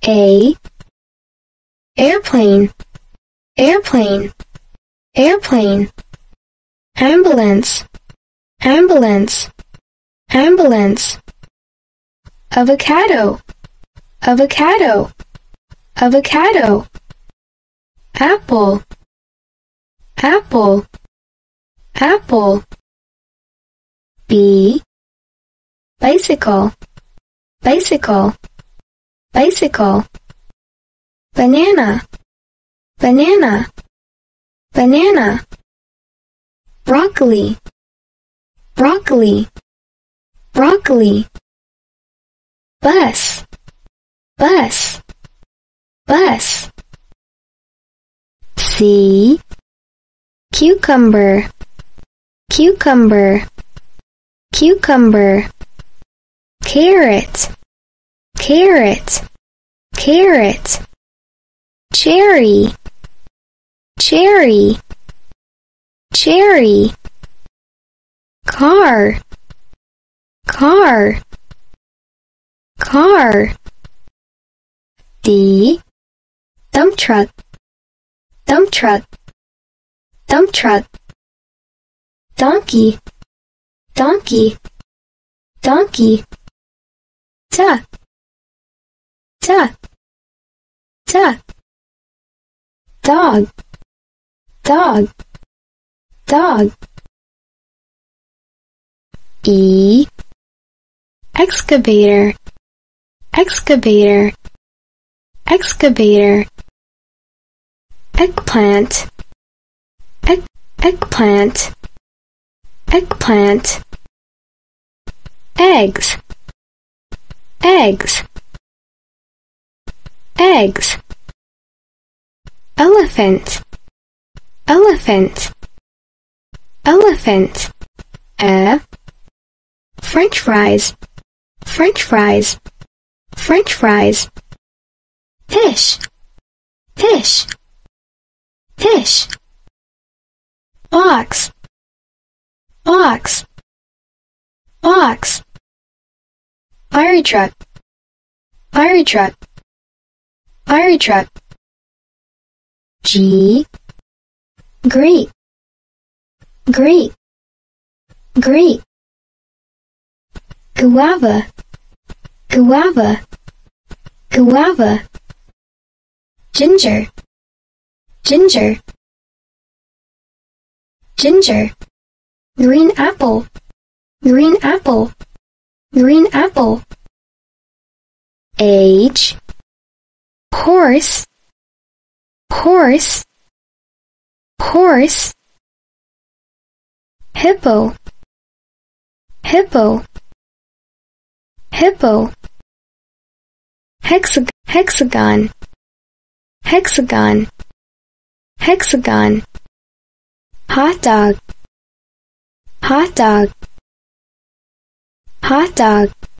A. Airplane, airplane, airplane. Ambulance, ambulance, ambulance. Avocado, avocado, avocado. Apple, apple, apple. B. Bicycle, bicycle, bicycle. Banana, banana, banana. Broccoli, broccoli, broccoli. Bus, bus, bus. C. Cucumber, cucumber, cucumber. Carrot, carrot, carrot. Cherry, cherry, cherry. Car, car, car. D. Dump truck, dump truck, dump truck. Donkey, donkey, donkey. Duck, duck, duck. Dog, dog, dog. E. Excavator, excavator, excavator. Eggplant, eggplant, eggplant. Eggs, eggs, eggs. Elephant, elephant, elephant. F. French fries, French fries, French fries. Fish, fish, fish. Ox, ox, ox. Fire truck, fire truck, fire truck. G. Grape, grape, grape. Guava, guava, guava. Ginger, ginger, ginger. Green apple, green apple, green apple. H. Horse, horse, horse. Hippo, hippo, hippo. Hexagon, hexagon, hexagon. Hot dog, hot dog, hot dog.